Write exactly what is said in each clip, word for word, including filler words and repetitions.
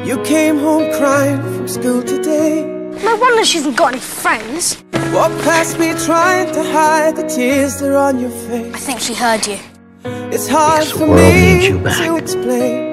You came home crying from school today. No wonder she hasn't got any friends. Walk past me trying to hide the tears that are on your face. I think she heard you. It's hard Because for the world me needs you back. to explain.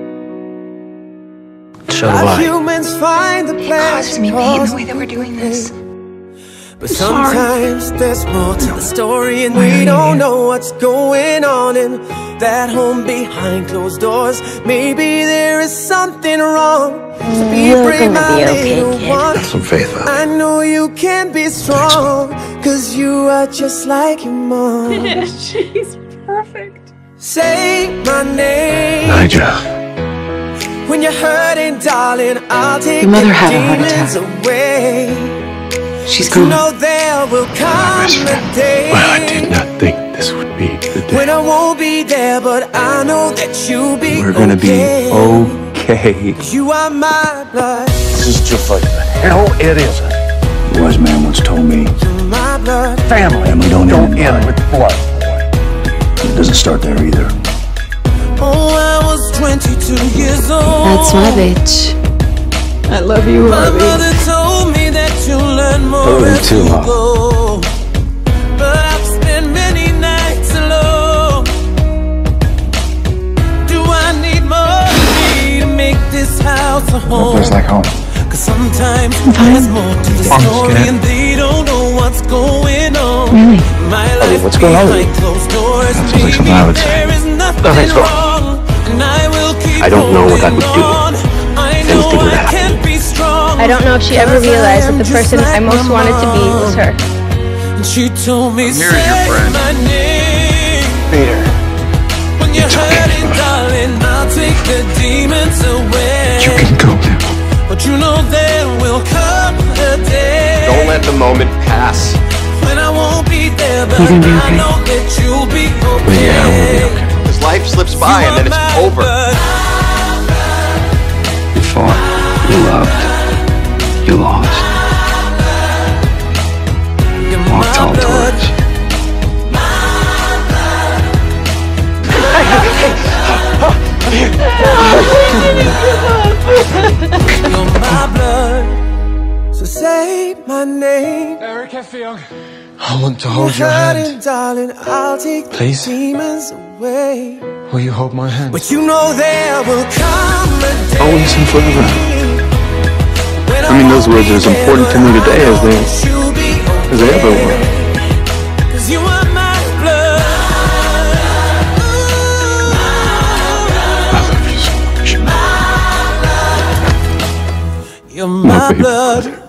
So do How I. humans find the It pleasure causes me pain the way that we're doing this. But sometimes there's more to the story, and we don't know what's going on in that home behind closed doors. Maybe there is something wrong. So be You're brave, gonna my be okay, little kid. one. Have some faith, Al. I know you can be strong, cause you are just like your mom. She's perfect. Say my name Nigel. when you're hurting, darling. I'll take Your mother the had a heart demons attack. away. She's You gone. know there will come a day Well, I did not think this would be the when day. I won't be there, but I know that you'll be We're gonna okay. be okay. You are my blood, This is just like the hell it isn't. The wise man once told me, you're my blood. Family. family don't Don't end in end blood. with blood. It doesn't start there either. Oh, I was twenty-two years old. That's my bitch. I love you, My Robbie. mother told me that you'll learn more Love you as too, you Mom. go. But I've spent many nights alone. Do I need money to make this house a home? Place like home. Cause sometimes there's more to the I'm story, scared. and they don't know what's going on. Really? My Oh, life what's going on with behind you? closed doors, That sounds like something I would say. there is nothing Nothing's wrong. wrong, and I will keep I don't know what I would do holding on. I if know anything were to I happen. can be strong. I don't know if she ever realized that the person I most wanted to be was her. And she told me, Here's your say friend. my name. Peter. When you're It's okay. hurting, darling, I'll take the demons away. You can go now. But you know there will come a day. Don't let the moment pass. When I won't be there, but You gonna be I okay? know that you'll be okay. Yeah, I will be okay. Because life slips by You and then are it's my over. blood. You fought, you loved, you lost. You're Walk my tall blood. towards. You're my blood. So say my name. I want to hold your Hurting, hand. darling, I'll take the Please? demons away. Will you hold my hand? But you know there will come a day. Always and forever. when I mean, those words are as won't be important to me there, today as they- but you'll be as they ever okay. were. 'Cause you are my blood. I love you so much. You're my baby. blood.